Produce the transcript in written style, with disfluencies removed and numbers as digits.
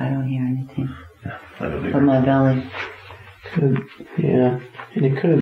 I don't hear anything I don't from my belly. Yeah, and it could have